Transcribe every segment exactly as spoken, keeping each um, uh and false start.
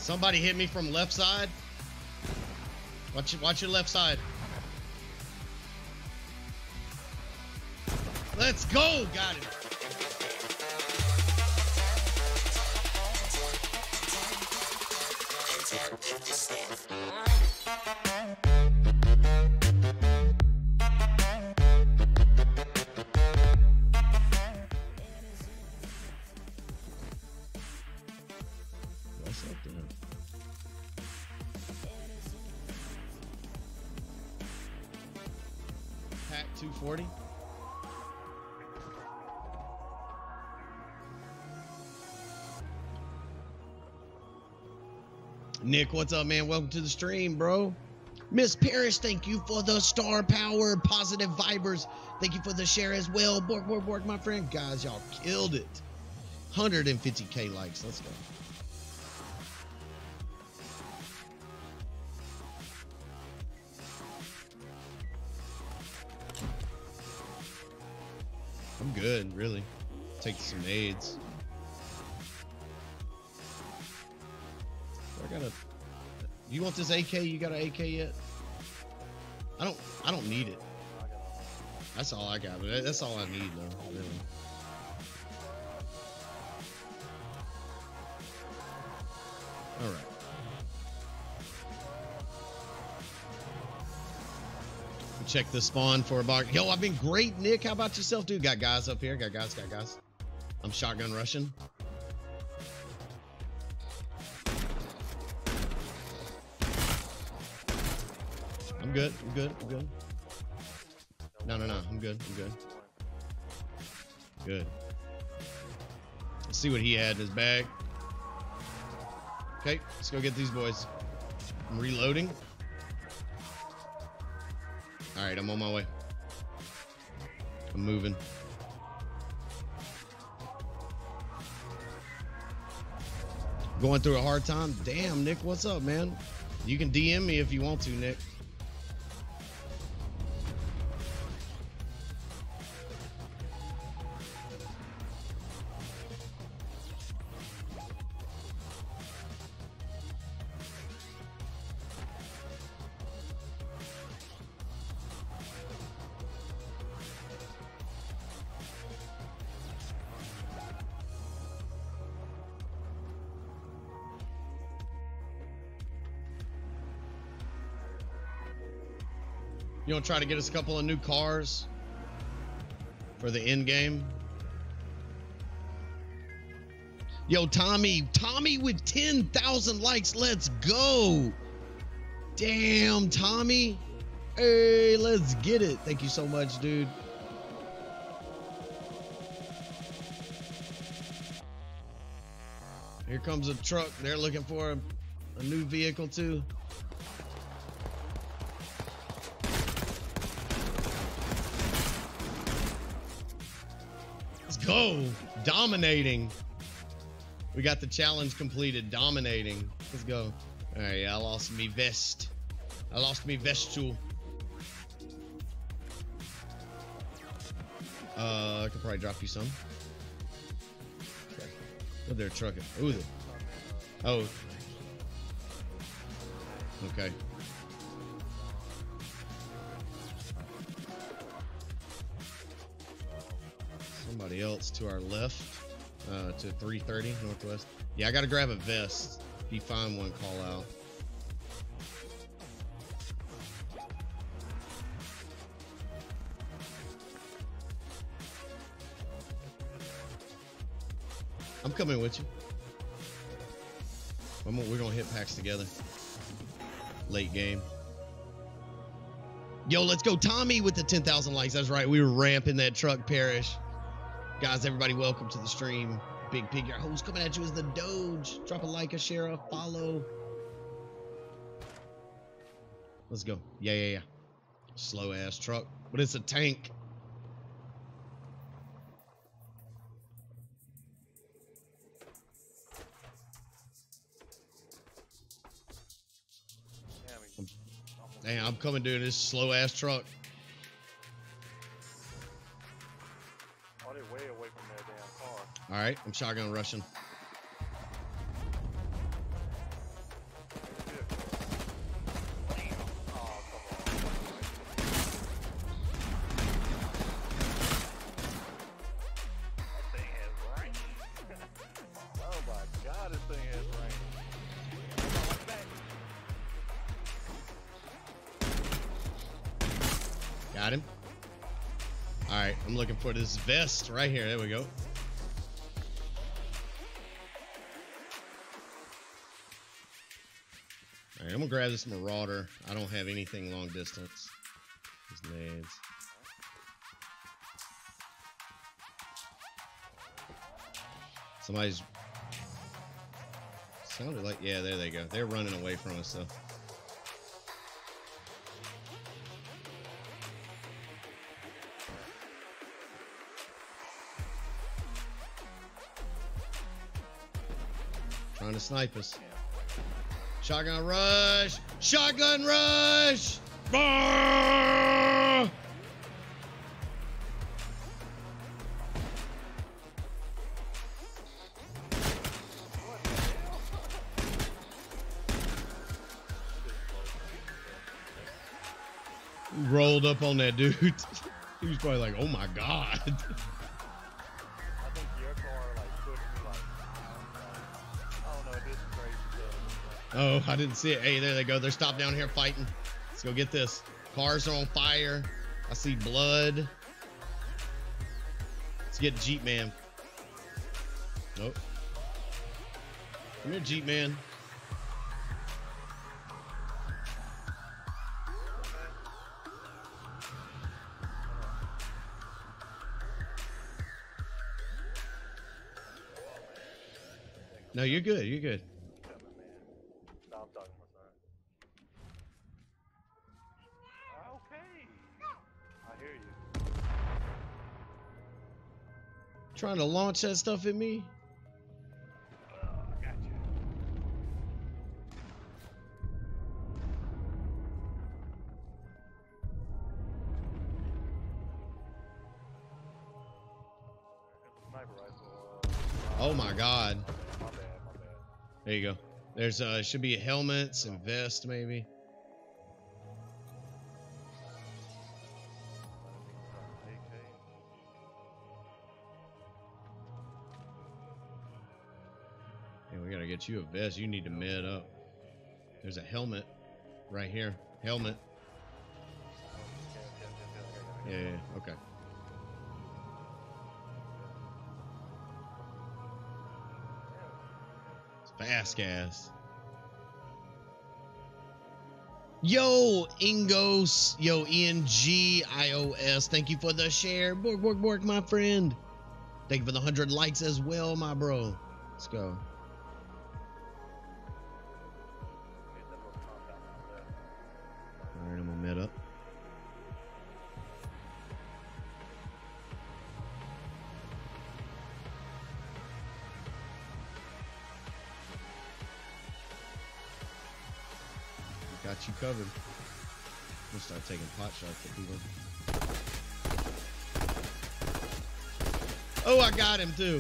Somebody hit me from left side. Watch, watch your left side. Let's go. Got it. What's up there? Pack two forty. Nick, what's up, man? Welcome to the stream, bro. Miss Parrish, thank you for the star power, positive vibers. Thank you for the share as well. Bork, bork, bork, my friend. Guys, y'all killed it. one hundred fifty K likes. Let's go. I'm good, really. Take some nades. I got a. You want this A K? You got an A K yet? I don't. I don't need it. That's all I got. But that's all I need, though. Really. All right. Check the spawn for a box. Yo, I've been great, Nick. How about yourself, dude? Got guys up here. Got guys. Got guys. I'm shotgun rushing. I'm good. I'm good. I'm good. No, no, no. I'm good. I'm good. Good. Let's see what he had in his bag. Okay, let's go get these boys. I'm reloading. All right, I'm on my way. I'm moving. Going through a hard time? Damn, Nick, what's up, man? You can D M me if you want to, Nick. You want to try to get us a couple of new cars for the end game? Yo, Tommy, Tommy with ten thousand likes. Let's go. Damn, Tommy. Hey, let's get it. Thank you so much, dude. Here comes a truck. They're looking for a, a new vehicle too. Go. Dominating. We got the challenge completed. Dominating. Let's go. All right, I lost me vest. I lost me vestul. Uh, I could probably drop you some. Okay. Oh, they're trucking. Ooh. They... Oh. Okay. Somebody else to our left, uh, to three thirty northwest. Yeah, I gotta grab a vest. If you find one, call out. I'm coming with you. I'm gonna, we're gonna hit packs together. Late game. Yo, let's go, Tommy, with the ten thousand likes. That's right. We were ramping that truck, Parrish. Guys, everybody, welcome to the stream. Big Pig, your host, coming at you as the Doge. Drop a like, a share, a follow. Let's go. Yeah, yeah, yeah. Slow ass truck, but it's a tank. Damn, I'm coming, dude. This slow ass truck. Oh, they're way away from that damn car. All right, I'm shotgun rushing. Got him. All right, I'm looking for this vest right here. There we go. All right, I'm gonna grab this Marauder. I don't have anything long distance. These nades. Somebody's sounded like, yeah, there they go. They're running away from us though. Trying to snipe us. Shotgun rush! Shotgun rush! Ah! Rolled up on that dude. He was probably like, oh my god. I think your car like pushed me like I don't know, this is crazy stuff. Oh, I didn't see it. Hey, there they go. They're stopped down here fighting. Let's go get this. Cars are on fire. I see blood. Let's get Jeep Man. Nope. Come here, Jeep Man. No, you're good. You're good. Stop talking, my son. Okay. I hear you. Trying to launch that stuff at me. Oh, I got you. Sniper rifle. Uh, Oh my god. my bad, my bad. There you go. There's uh should be helmets and vest maybe. Yeah, we gotta get you a vest. You need to med up. There's a helmet right here. Helmet. Yeah, yeah, yeah. Okay. Fast gas. Yo, Ingos. Yo, E N G I O S. Thank you for the share. Borg, borg, borg, my friend. Thank you for the one hundred likes as well, my bro. Let's go. All right, I'm gonna med up. Got you covered. We'll start taking pot shots at people. Oh, I got him too.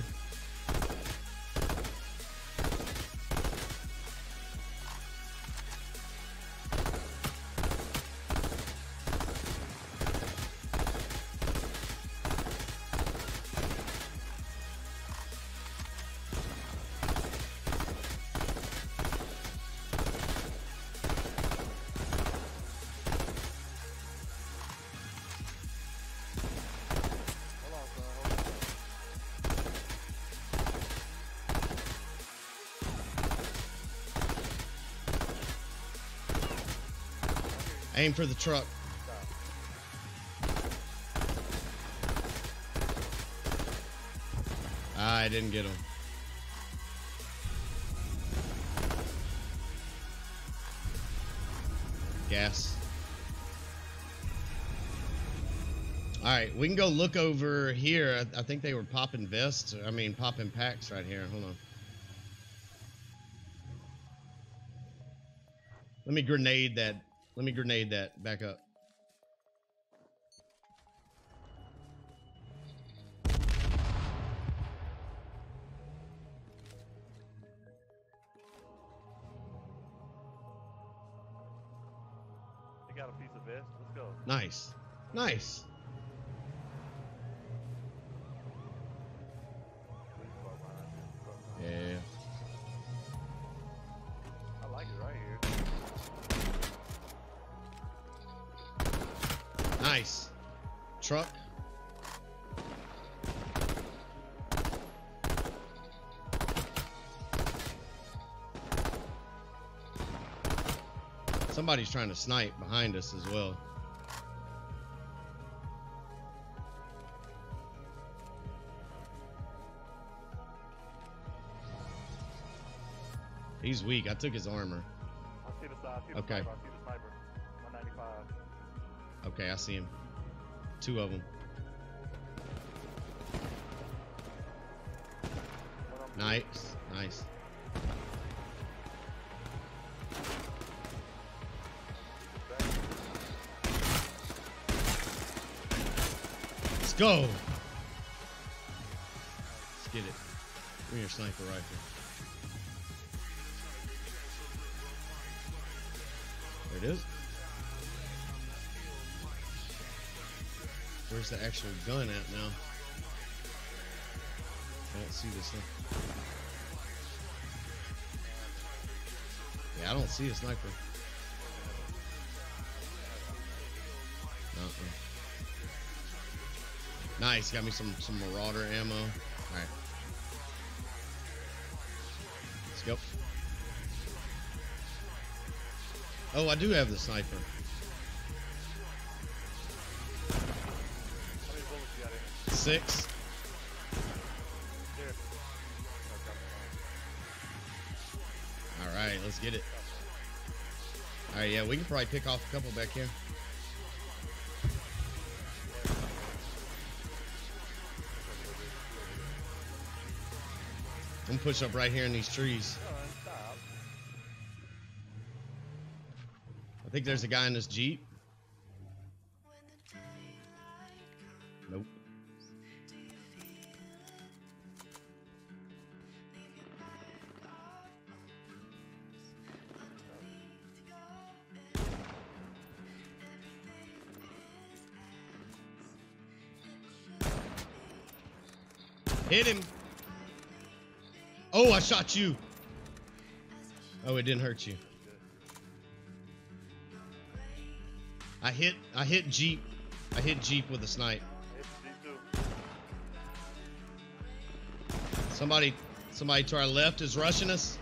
Aim for the truck. I didn't get him. Gas. All right, we can go look over here. I, I think they were popping vests. I mean, popping packs right here. Hold on. Let me grenade that. Let me grenade that. Back up. You got a piece of vest? Let's go. Nice. Nice. Yeah. I like it right here. Nice. truck. Somebody's trying to snipe behind us as well. He's weak. I took his armor. I see the side. I see the Okay. sniper. I see the sniper. one ninety-five. Okay, I see him. Two of them. One on Nice, nice. Let's go. Let's get it. Bring your sniper rifle. There it is. Where's the actual gun at now? I don't see this thing. Yeah, I don't see a sniper. Uh-uh. Nice, got me some some Marauder ammo. All right, let's go. Oh, I do have the sniper. How many bullets you got in it? Six. Here. All right, let's get it. All right, yeah, we can probably pick off a couple back here. I'm gonna push up right here in these trees. Stop. I think there's a guy in this Jeep. Nope. Hit him. Oh, I shot you. Oh, it didn't hurt you. I hit I hit Jeep. I hit Jeep with a snipe. It's G two. Somebody somebody to our left is rushing us.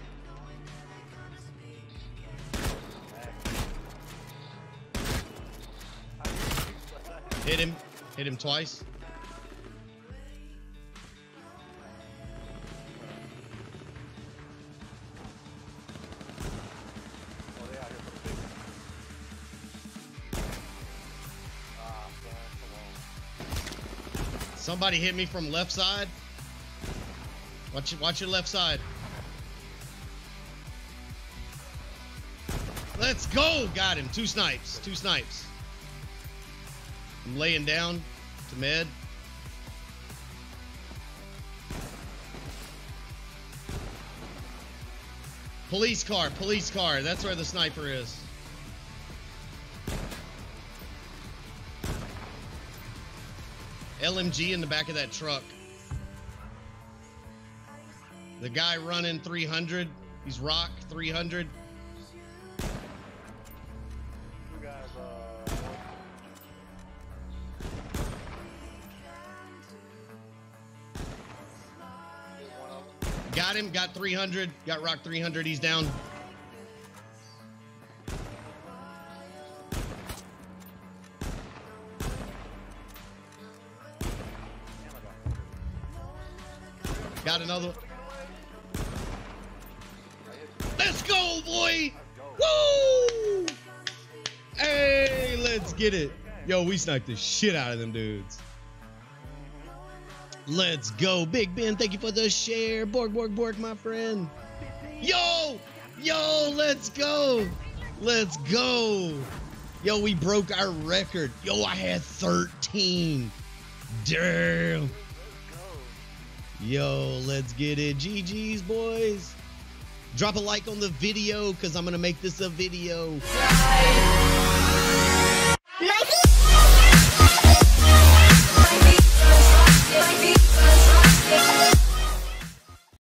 Hit him. Hit him twice. Oh, they out here for the big. Ah, man, come on. Somebody hit me from left side. Watch, watch your left side. Let's go. Got him. Two snipes. Two snipes. I'm laying down to med. Police car. Police car. That's where the sniper is. L M G in the back of that truck. The guy running three hundred. He's rock three hundred. Two guys, uh, one of them. Got him. Got three hundred. Got rock three hundred. He's down. Got another one. Let's go, boy! Woo! Hey, let's get it. Yo, we sniped the shit out of them dudes. Let's go. Big Ben, thank you for the share. Borg, Borg, Borg, my friend. Yo! Yo, let's go. Let's go. Yo, we broke our record. Yo, I had thirteen. Damn. Yo, let's get it. G G's, boys. Drop a like on the video, because I'm going to make this a video. Mikey!